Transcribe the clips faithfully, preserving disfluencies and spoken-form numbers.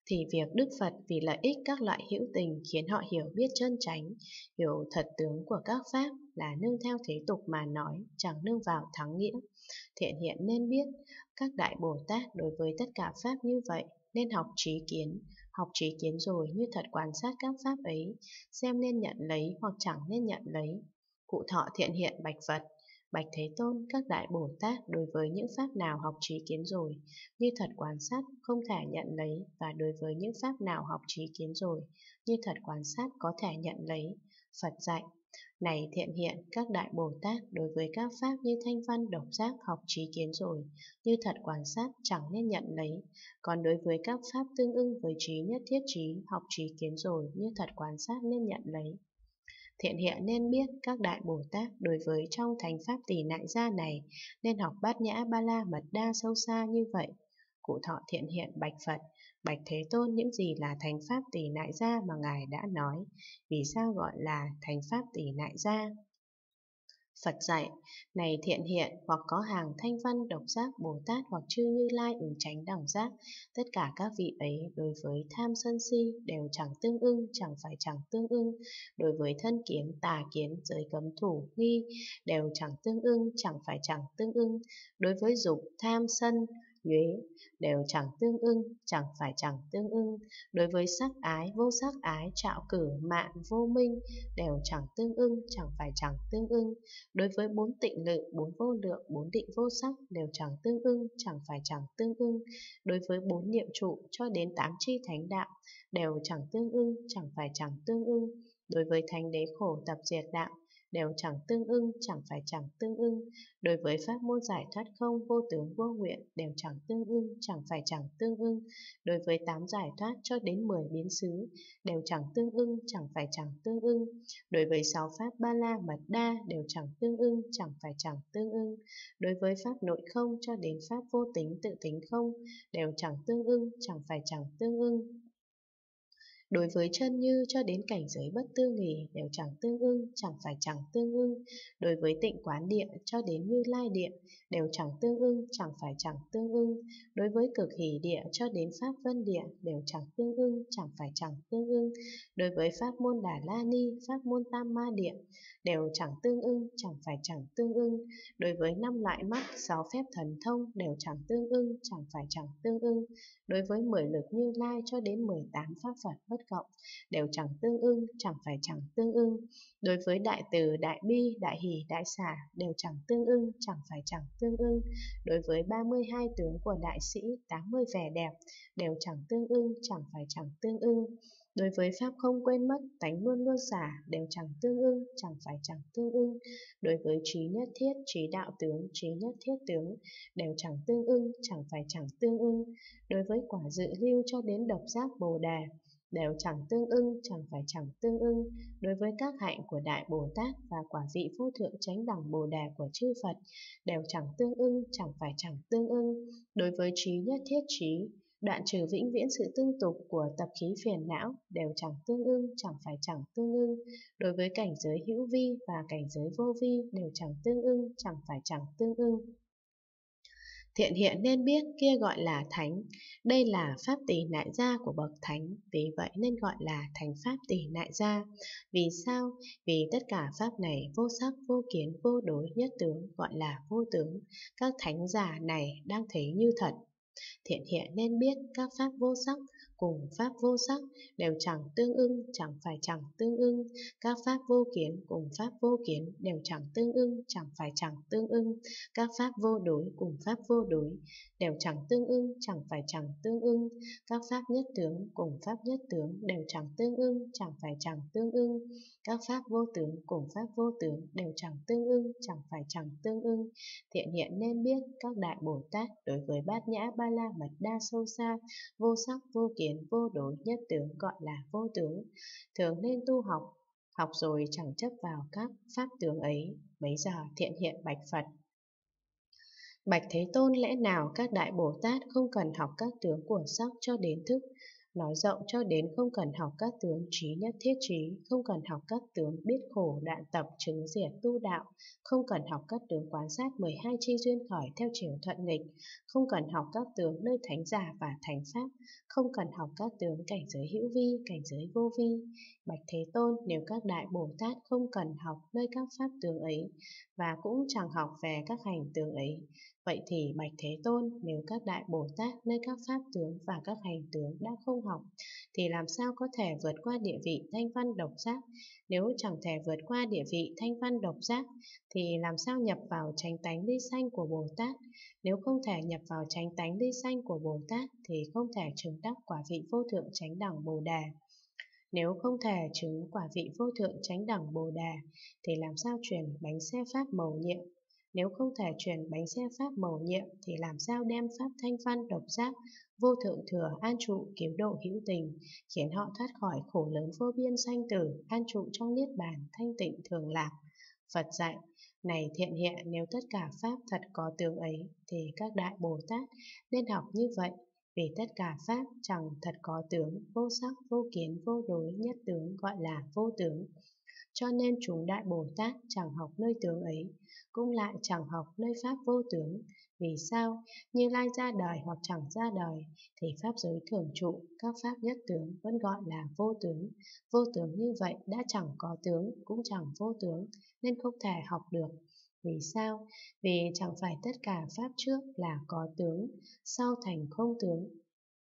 thì việc Đức Phật vì lợi ích các loại hữu tình khiến họ hiểu biết chân chánh, hiểu thật tướng của các pháp là nương theo thế tục mà nói, chẳng nương vào thắng nghĩa. Thiện hiện nên biết, các đại Bồ Tát đối với tất cả pháp như vậy, nên học trí kiến. Học trí kiến rồi như thật quan sát các pháp ấy, xem nên nhận lấy hoặc chẳng nên nhận lấy. Cụ thọ thiện hiện bạch Phật: Bạch Thế Tôn, các đại Bồ Tát đối với những pháp nào học trí kiến rồi, như thật quan sát không thể nhận lấy, và đối với những pháp nào học trí kiến rồi, như thật quan sát có thể nhận lấy. Phật dạy: Này thiện hiện, các đại Bồ Tát đối với các pháp như thanh văn độc giác học trí kiến rồi, như thật quan sát chẳng nên nhận lấy. Còn đối với các pháp tương ưng với trí nhất thiết trí học trí kiến rồi, như thật quan sát nên nhận lấy. Thiện hiện nên biết, các đại Bồ Tát đối với trong thánh pháp tỳ nại gia này, nên học bát nhã ba la mật đa sâu xa như vậy. Cụ thọ thiện hiện bạch Phật: Bạch Thế Tôn, những gì là thánh pháp tỳ nại gia mà Ngài đã nói, vì sao gọi là thánh pháp tỳ nại gia? Phật dạy: Này thiện hiện, hoặc có hàng thanh văn độc giác Bồ Tát hoặc chư Như Lai ứng chánh đẳng giác, tất cả các vị ấy đối với tham sân si đều chẳng tương ưng, chẳng phải chẳng tương ưng. Đối với thân kiến, tà kiến, giới cấm thủ, nghi đều chẳng tương ưng, chẳng phải chẳng tương ưng. Đối với dục, tham, sân, nhuế đều chẳng tương ưng, chẳng phải chẳng tương ưng. Đối với sắc ái, vô sắc ái, trạo cử, mạn, vô minh đều chẳng tương ưng, chẳng phải chẳng tương ưng. Đối với bốn tịnh lự, bốn vô lượng, bốn định vô sắc đều chẳng tương ưng, chẳng phải chẳng tương ưng. Đối với bốn niệm trụ cho đến tám chi thánh đạo đều chẳng tương ưng, chẳng phải chẳng tương ưng. Đối với thánh đế khổ tập diệt đạo đều chẳng tương ưng, chẳng phải chẳng tương ưng. Đối với pháp môn giải thoát không, vô tướng vô nguyện đều chẳng tương ưng, chẳng phải chẳng tương ưng. Đối với tám giải thoát cho đến mười biến xứ đều chẳng tương ưng, chẳng phải chẳng tương ưng. Đối với sáu pháp ba la mật đa đều chẳng tương ưng, chẳng phải chẳng tương ưng. Đối với pháp nội không cho đến pháp vô tính tự tính không đều chẳng tương ưng, chẳng phải chẳng tương ưng. Đối với chân như cho đến cảnh giới bất tư nghì đều chẳng tương ưng, chẳng phải chẳng tương ưng. Đối với tịnh quán địa cho đến Như Lai địa đều chẳng tương ưng, chẳng phải chẳng tương ưng. Đối với cực hỷ địa cho đến pháp vân địa đều chẳng tương ưng, chẳng phải chẳng tương ưng. Đối với pháp môn Đà La Ni, pháp môn Tam Ma địa đều chẳng tương ưng, chẳng phải chẳng tương ưng. Đối với năm loại mắt, sáu phép thần thông đều chẳng tương ưng, chẳng phải chẳng tương ưng. Đối với mười lực Như Lai cho đến mười tám pháp Phật bất cộng đều chẳng tương ưng, chẳng phải chẳng tương ưng. Đối với đại từ, đại bi, đại hỷ, đại xả đều chẳng tương ưng, chẳng phải chẳng tương ưng. Đối với ba mươi hai tướng của đại sĩ, tám mươi vẻ đẹp đều chẳng tương ưng, chẳng phải chẳng tương ưng. Đối với pháp không quên mất, tánh luôn luôn xả đều chẳng tương ưng, chẳng phải chẳng tương ưng. Đối với trí nhất thiết, trí đạo tướng, trí nhất thiết tướng đều chẳng tương ưng, chẳng phải chẳng tương ưng. Đối với quả dự lưu cho đến độc giác Bồ Đề đều chẳng tương ưng, chẳng phải chẳng tương ưng. Đối với các hạnh của đại Bồ Tát và quả vị vô thượng chánh đẳng Bồ Đề của chư Phật đều chẳng tương ưng, chẳng phải chẳng tương ưng. Đối với trí nhất thiết trí, đoạn trừ vĩnh viễn sự tương tục của tập khí phiền não đều chẳng tương ưng, chẳng phải chẳng tương ưng. Đối với cảnh giới hữu vi và cảnh giới vô vi đều chẳng tương ưng, chẳng phải chẳng tương ưng. Thiện hiện nên biết, kia gọi là thánh, đây là pháp tỳ nại gia của bậc thánh, vì vậy nên gọi là thánh pháp tỳ nại gia. Vì sao? Vì tất cả pháp này vô sắc, vô kiến, vô đối, nhất tướng, gọi là vô tướng. Các thánh giả này đang thấy như thật. Thiện hiện nên biết, các pháp vô sắc cùng pháp vô sắc đều chẳng tương ưng, chẳng phải chẳng tương ưng. Các pháp vô kiến cùng pháp vô kiến đều chẳng tương ưng, chẳng phải chẳng tương ưng. Các pháp vô đối cùng pháp vô đối đều chẳng tương ưng, chẳng phải chẳng tương ưng. Các pháp nhất tướng cùng pháp nhất tướng đều chẳng tương ưng, chẳng phải chẳng tương ưng. Các pháp vô tướng cùng pháp vô tướng đều chẳng tương ưng, chẳng phải chẳng tương ưng. Thiện hiện nên biết, các đại Bồ Tát đối với bát nhã ba la mật đa sâu xa, vô sắc, vô kiến, vô đối, nhất tướng gọi là vô tướng. Thường nên tu học, học rồi chẳng chấp vào các pháp tướng ấy. Bấy giờ thiện hiện bạch Phật: Bạch Thế Tôn, lẽ nào các đại Bồ Tát không cần học các tướng của sắc cho đến thức, nói rộng cho đến không cần học các tướng trí nhất thiết trí, không cần học các tướng biết khổ đoạn tập chứng diệt tu đạo, không cần học các tướng quán sát mười hai chi duyên khởi theo chiều thuận nghịch, không cần học các tướng nơi thánh giả và thánh pháp, không cần học các tướng cảnh giới hữu vi, cảnh giới vô vi. Bạch Thế Tôn, nếu các đại Bồ Tát không cần học nơi các pháp tướng ấy và cũng chẳng học về các hành tướng ấy, vậy thì Bạch Thế Tôn, nếu các đại Bồ Tát nơi các pháp tướng và các hành tướng đã không học, thì làm sao có thể vượt qua địa vị thanh văn độc giác? Nếu chẳng thể vượt qua địa vị thanh văn độc giác, thì làm sao nhập vào chánh tánh ly sanh của Bồ Tát? Nếu không thể nhập vào chánh tánh ly sanh của Bồ Tát, thì không thể chứng đắc quả vị vô thượng chánh đẳng Bồ Đề. Nếu không thể chứng quả vị vô thượng chánh đẳng Bồ Đề, thì làm sao chuyển bánh xe pháp mầu nhiệm? Nếu không thể chuyển bánh xe pháp mầu nhiệm, thì làm sao đem pháp thanh văn độc giác, vô thượng thừa an trụ cứu độ hữu tình, khiến họ thoát khỏi khổ lớn vô biên sanh tử, an trụ trong niết bàn thanh tịnh thường lạc? Phật dạy, này thiện hiện, nếu tất cả pháp thật có tướng ấy, thì các đại Bồ Tát nên học như vậy. Vì tất cả pháp chẳng thật có tướng, vô sắc, vô kiến, vô đối, nhất tướng gọi là vô tướng. Cho nên chúng đại Bồ Tát chẳng học nơi tướng ấy, cũng lại chẳng học nơi pháp vô tướng. Vì sao? Như Lai ra đời hoặc chẳng ra đời, thì pháp giới thường trụ, các pháp nhất tướng vẫn gọi là vô tướng. Vô tướng như vậy đã chẳng có tướng, cũng chẳng vô tướng, nên không thể học được. Vì sao? Vì chẳng phải tất cả pháp trước là có tướng, sau thành không tướng.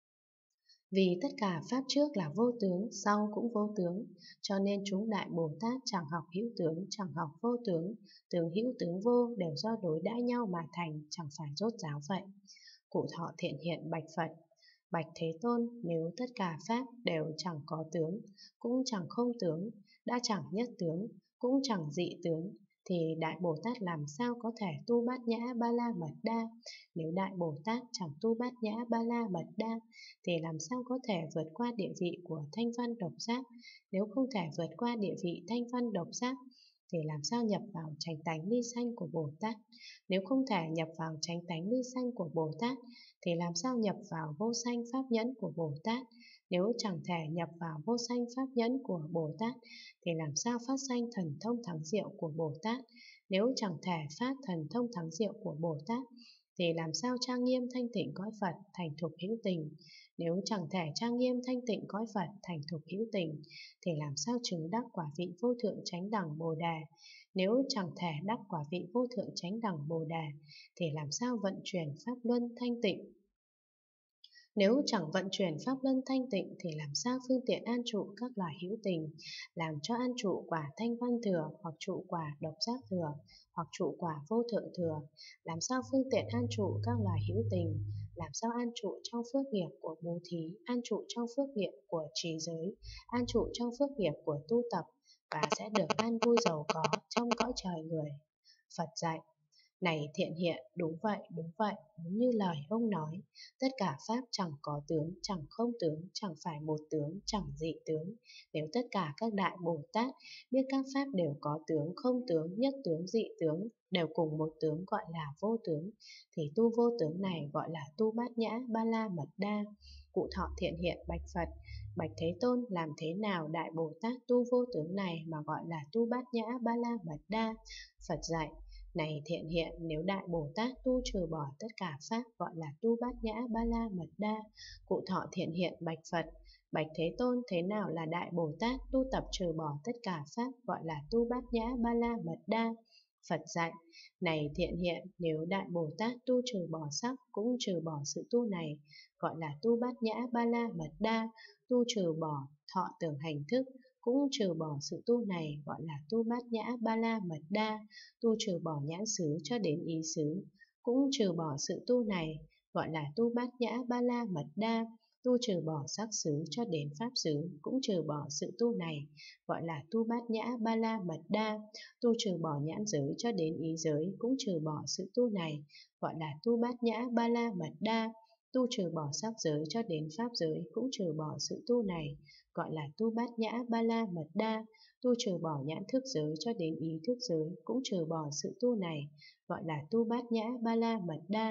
Vì tất cả pháp trước là vô tướng, sau cũng vô tướng, cho nên chúng đại Bồ Tát chẳng học hữu tướng, chẳng học vô tướng, tướng hữu tướng vô đều do đối đãi nhau mà thành, chẳng phải rốt ráo vậy. Cụ Thọ Thiện Hiện bạch Phật, bạch Thế Tôn, nếu tất cả pháp đều chẳng có tướng, cũng chẳng không tướng, đã chẳng nhất tướng, cũng chẳng dị tướng, thì đại Bồ Tát làm sao có thể tu bát nhã ba la mật đa? Nếu đại Bồ Tát chẳng tu bát nhã ba la mật đa, thì làm sao có thể vượt qua địa vị của thanh văn độc giác? Nếu không thể vượt qua địa vị thanh văn độc giác, thì làm sao nhập vào chánh tánh ly sanh của Bồ Tát? Nếu không thể nhập vào chánh tánh ly sanh của Bồ Tát, thì làm sao nhập vào vô sanh pháp nhẫn của Bồ Tát? Nếu chẳng thể nhập vào vô sanh pháp nhẫn của Bồ Tát, thì làm sao phát sanh thần thông thắng diệu của Bồ Tát? Nếu chẳng thể phát thần thông thắng diệu của Bồ Tát, thì làm sao trang nghiêm thanh tịnh cõi Phật thành thục hữu tình? Nếu chẳng thể trang nghiêm thanh tịnh cõi Phật thành thục hữu tình, thì làm sao chứng đắc quả vị vô thượng chánh đẳng Bồ Đề? Nếu chẳng thể đắc quả vị vô thượng chánh đẳng Bồ Đề, thì làm sao vận chuyển pháp luân thanh tịnh? Nếu chẳng vận chuyển pháp luân thanh tịnh, thì làm sao phương tiện an trụ các loài hữu tình, làm cho an trụ quả thanh văn thừa, hoặc trụ quả độc giác thừa, hoặc trụ quả vô thượng thừa? Làm sao phương tiện an trụ các loài hữu tình, làm sao an trụ trong phước nghiệp của bố thí, an trụ trong phước nghiệp của trì giới, an trụ trong phước nghiệp của tu tập, và sẽ được an vui giàu có trong cõi trời người? Phật dạy, này thiện hiện, đúng vậy, đúng vậy, đúng như lời ông nói, tất cả pháp chẳng có tướng, chẳng không tướng, chẳng phải một tướng, chẳng dị tướng. Nếu tất cả các đại Bồ Tát biết các pháp đều có tướng, không tướng, nhất tướng, dị tướng, đều cùng một tướng gọi là vô tướng, thì tu vô tướng này gọi là tu bát nhã ba la mật đa. Cụ Thọ Thiện Hiện bạch Phật, bạch Thế Tôn, làm thế nào đại Bồ Tát tu vô tướng này mà gọi là tu bát nhã ba la mật đa? Phật dạy, này thiện hiện, nếu đại Bồ Tát tu trừ bỏ tất cả pháp gọi là tu bát nhã ba la mật đa. Cụ Thọ Thiện Hiện bạch Phật, bạch Thế Tôn, thế nào là đại Bồ Tát tu tập trừ bỏ tất cả pháp gọi là tu bát nhã ba la mật đa? Phật dạy, này thiện hiện, nếu đại Bồ Tát tu trừ bỏ sắc cũng trừ bỏ sự tu này, gọi là tu bát nhã ba la mật đa. Tu trừ bỏ thọ tưởng hành thức cũng trừ bỏ sự tu này, gọi là tu bát nhã ba la mật đa. Tu trừ bỏ nhãn xứ cho đến ý xứ cũng trừ bỏ sự tu này, gọi là tu bát nhã ba la mật đa. Tu trừ bỏ sắc xứ cho đến pháp xứ cũng trừ bỏ sự tu này, gọi là tu bát nhã ba la mật đa. Tu trừ bỏ nhãn giới cho đến ý giới cũng trừ bỏ sự tu này, gọi là tu bát nhã ba la mật đa. Tu trừ bỏ sắc giới cho đến pháp giới cũng trừ bỏ sự tu này, gọi là tu bát nhã ba la mật đa. Tu trừ bỏ nhãn thức giới cho đến ý thức giới cũng trừ bỏ sự tu này, gọi là tu bát nhã ba la mật đa.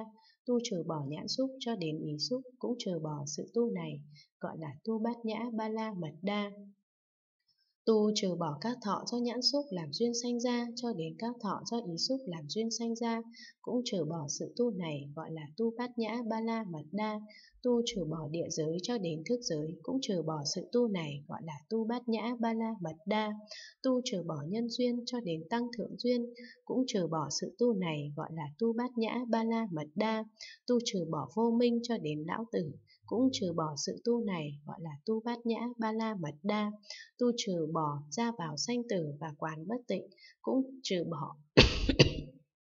tu trừ bỏ nhãn xúc cho đến ý xúc, cũng trừ bỏ sự tu này, gọi là tu bát nhã ba la mật đa. Tu trừ bỏ các thọ do nhãn xúc làm duyên sanh ra cho đến các thọ do ý xúc làm duyên sanh ra, cũng trừ bỏ sự tu này, gọi là tu bát nhã ba la mật đa. Tu trừ bỏ địa giới cho đến thức giới, cũng trừ bỏ sự tu này, gọi là tu bát nhã ba la mật đa. Tu trừ bỏ nhân duyên cho đến tăng thượng duyên, cũng trừ bỏ sự tu này, gọi là tu bát nhã ba la mật đa. Tu trừ bỏ vô minh cho đến lão tử, cũng trừ bỏ sự tu này, gọi là tu bát nhã ba la mật đa. Tu trừ bỏ ra vào sanh tử và quán bất tịnh, cũng trừ bỏ